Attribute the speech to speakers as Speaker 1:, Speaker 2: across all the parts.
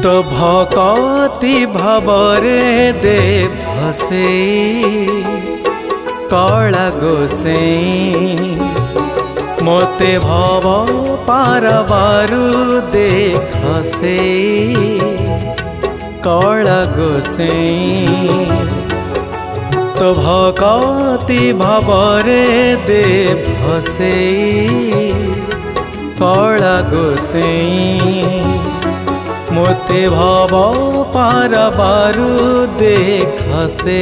Speaker 1: तो भकति भावरे दे भसे कला गोसेई मोते भव पारबारु देख से कला गोसेई तो भकति भावरे दे भसे कला गोसेई मोते भव पारबारु देख से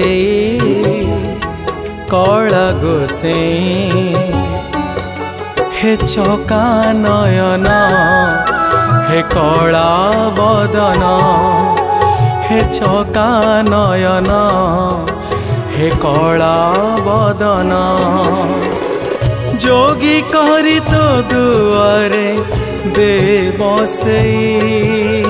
Speaker 1: कला गोसेई हे चौका नयन हे कला बदन हे चौका नयन हे कला बदन जोगी करी तो दुआरे दे बसेई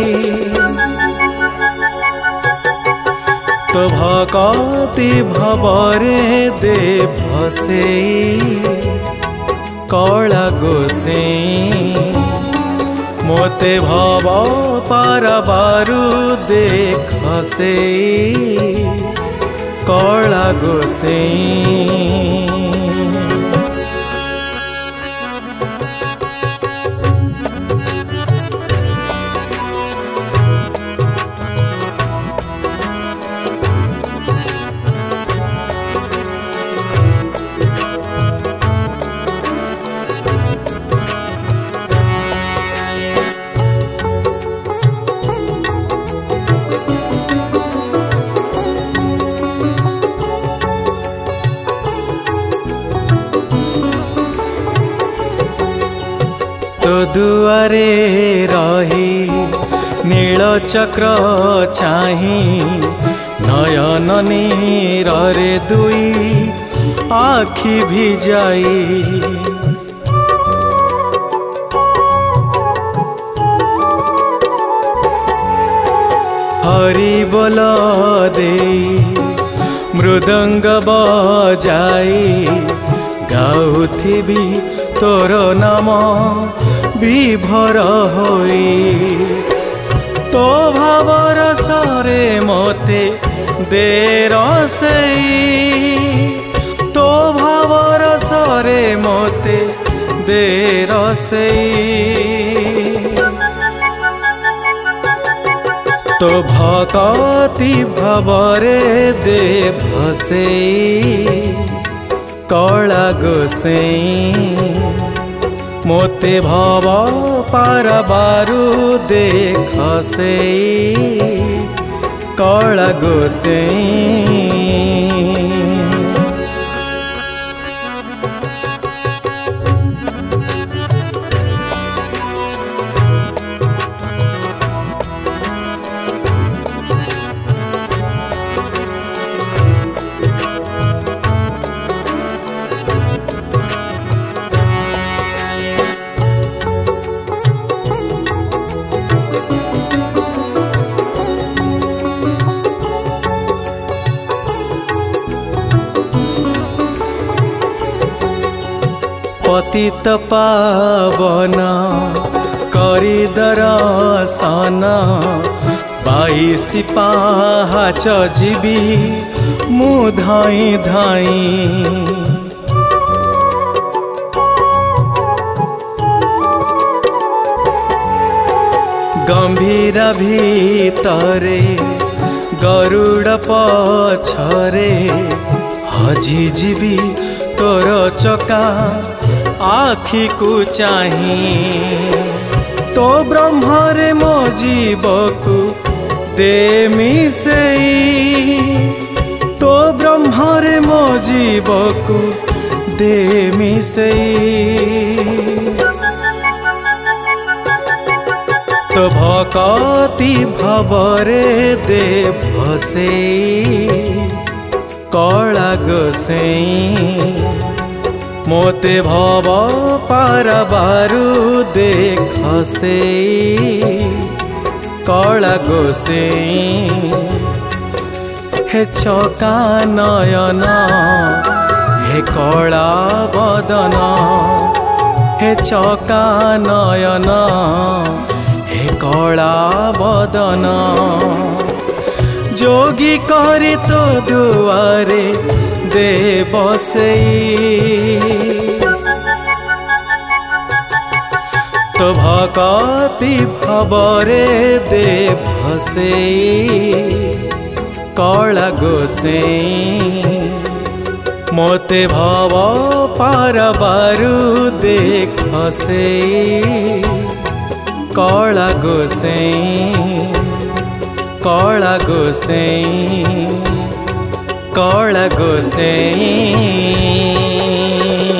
Speaker 1: तो भकति भावरे दे भसेई कला गोसेई मोते भव पारबारु देख से कला गोसेई तो दुआरे रही नीलचक्र चाही नयन नीरे दुई आखि भी जाई हरि बोल दे मृदंग बजाई गाउथिबी तोर नाम विभोर होई तो भावर सरे मोते दे रसेई तो भावर सरे मोते दे रसेई तो भकति भावरे दे भसेई कला गोसेई मोते भव पारबारु देख से कला गोसेई पतित पावन करी दर्शन 22 पाहाच जीवी मु धाई धाई गंभीर भीतरे गरुड़ पछरे हजी जीवी तोर चका आखि को चाही तो ब्रह्मरे मो जीवकु दे मिसेई तो ब्रह्मरे मो जीवकु दे मिसेई तो भकति भावरे दे भसेई कला गोसेई मोते भव पारबारु देख से कला गोसेई हे चौका नयन हे कला बदन हे चौका नयन हे कला बदन जोगी करी तो दुआरे दे बसई तो भकति भवरे दे भसई कला गोसेई मोते भव पार बारू देखसेई कला गोसेई कला गोसेई कला गोसेई।